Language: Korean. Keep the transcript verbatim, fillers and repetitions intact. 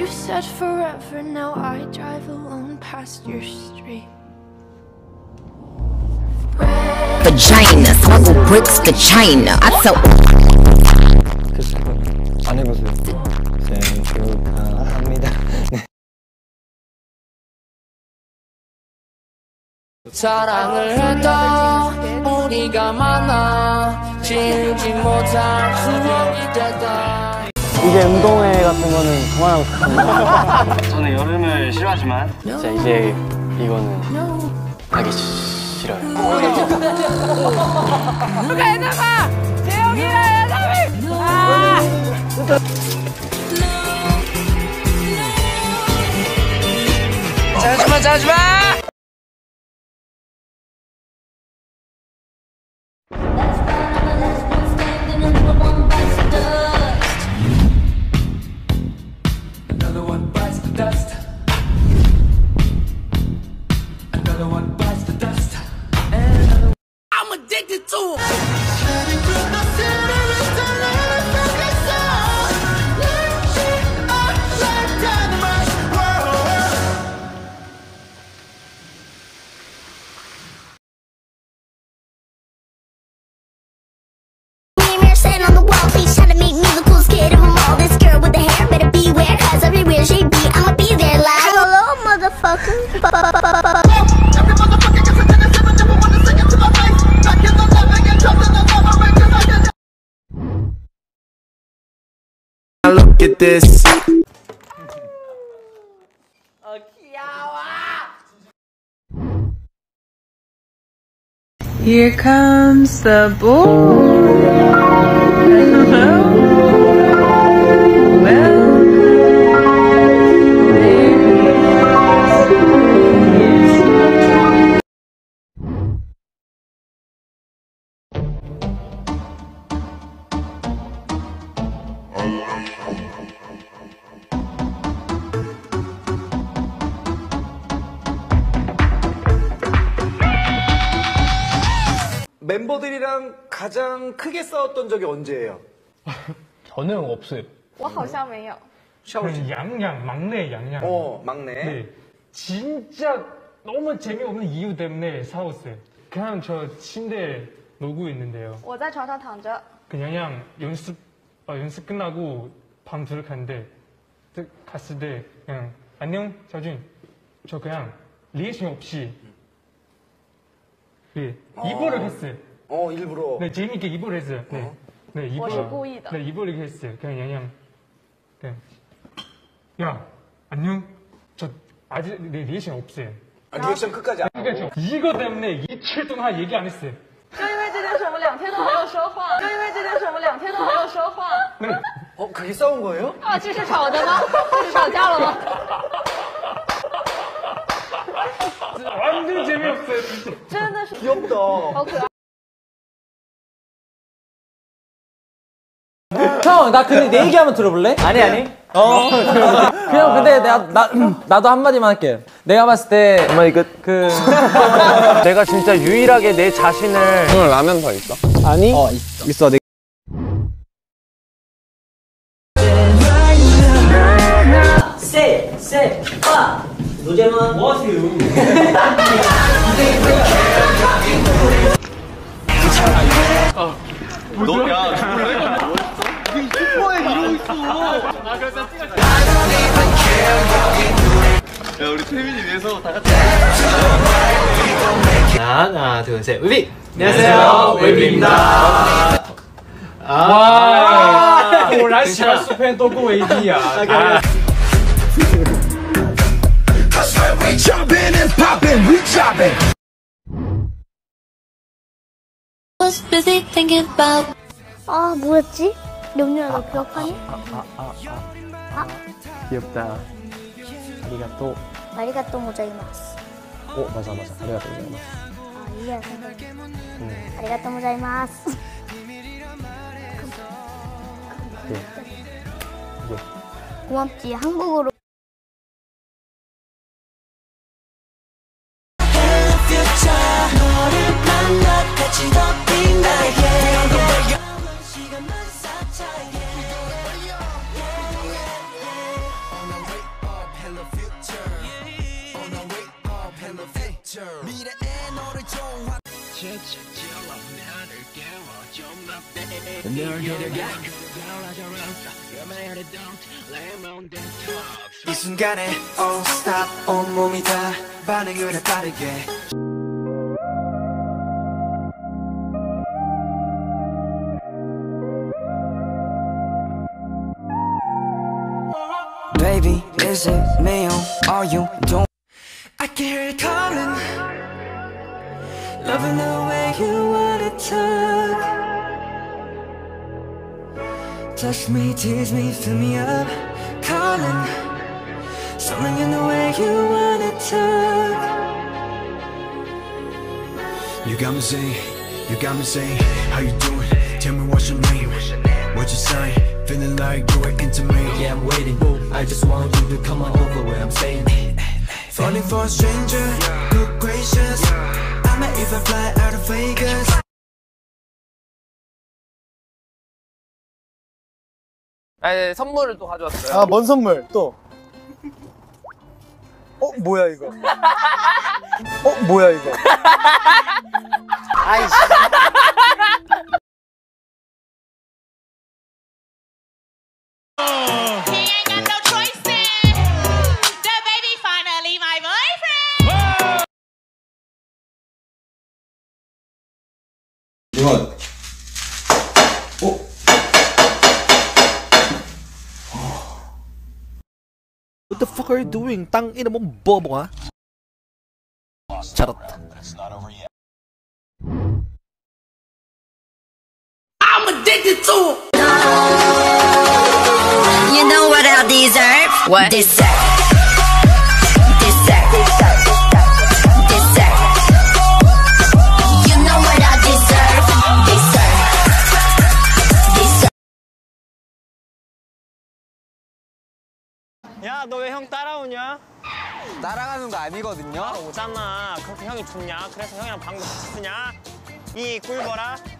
said forever, now I drive alone past your street. Vagina, smuggle bricks to China. I tell. 안 해보세요. 생일 축하합니다. 네. 사랑을 했다 우리가 만나 지우지 못할 추억이 됐다. 이제 운동회 같은 거는 그만하고 싶습니다. 저는 여름을 싫어하지만 진짜 이제 이거는 하기 싫어요. 누가 해나가! 재영이랑 해나가! 아! 자지마 자지마! I'm addicted to it. Sitting on the wall, please try to make me the coolest kid of them all. This girl with the hair better beware, cause everywhere she be, I'ma be there like hello, motherfucker. Look at this. Here comes the boy. Hello. Welcome. There he is. 멤버들이랑 가장 크게 싸웠던 적이 언제예요? 저는 없어요. 我好像没有. 샤오지. 양양, 막내 양양. 어, 막내. 네. 진짜 너무 재미없는 이유 때문에 싸웠어요. 그냥 저 침대에 누고 있는데요. 我在床上躺着. 그냥 연습, 어, 연습 끝나고 방 들어갔는데 갔을 때 그냥 안녕 자준 저 그냥 리액션 없이 네, 이불을 했어요. 어, 일부러. 네, 재밌게 이불을 했어요. 네, 어? 네, 이불. 我是故意的. 네, 이불을 이렇게 했어요. 그냥 그냥 그냥 야 안녕. 저 아직 네, 리액션 없어요. 아, 리액션 끝까지 안 그러니까 저 이거 때문에 이틀 동안 얘기 안 했어요. 就因为这件事，我们两天都没有说话。就因为这件事，我们两天都没有说话。 어, 그게 싸운 거예요? 啊，这是吵的吗？这是吵架了吗？ 완전 재미없어요, 진짜. 真的是 귀엽다. 好可爱。 형, 나 근데 내 얘기 한번 들어볼래? 아니 아니. 어. 그냥 근데 내가 나 나도 한 마디만 할게. 내가 봤을 때 한마디 끝. 그 내가 진짜 유일하게 내 자신을. 형 라면 더 있어? 아니. 어 있어. 있어. 내... 세, 세, 빠. 노잼은 뭐 하세요? 너, 야, 죽을래? 슈퍼에 이러고 있어. 아, 그래서 찍었지. 야, 우리 태민이 위해서 다 같이. 하나, 둘, 셋, 웨비. 안녕하세요, 웨비입니다. 아, 果然喜欢super都跟我一样啊。 We jumping and popping, we chopping. Was busy thinking about. 아, 뭐였지? 영유야, 너 기억하니? 아, 귀엽다. 아리가또. 아리가또 모자이마스. 어, 맞아 맞아. 아리가또 모자이마스. 아, 이해가 생각나. 응. 아리가또 모자이마스. 예. 예. 고맙지, 한국어로. 이 순간에 oh stop 온몸이 다 반응을 해 빠르게 Baby, is it me or are you doing? I can hear it calling. Loving the way you wanna talk. Touch me, tease me, fill me up. Calling. Something in the way you wanna talk. You got me saying, you got me saying, how you doing? Tell me what's your name, what's your sign? Feeling like you were into me. Yeah, I'm waiting. I just want you to come on over where I'm staying. Falling for a stranger, good gracious. I might even fly out of Vegas. 아, 선물을 또 가져왔어요. 아, 뭔 선물 또? 어, 뭐야 이거? 어, 뭐야 이거? 아이씨. 이건 어? What the fuck are you doing? Tang ina mo bobo ka? Charot. I'm addicted to it. You know what I deserve? What? Deserve. Deserve. Deserve. You know what I deserve? Deserve. Deserve. 야, 너 왜 형 따라오냐? 따라가는 거 아니거든요. 오잖아. 그렇게 형이 좋냐? 그래서 형이랑 방도 같이 쓰냐? 이 꿀벌아?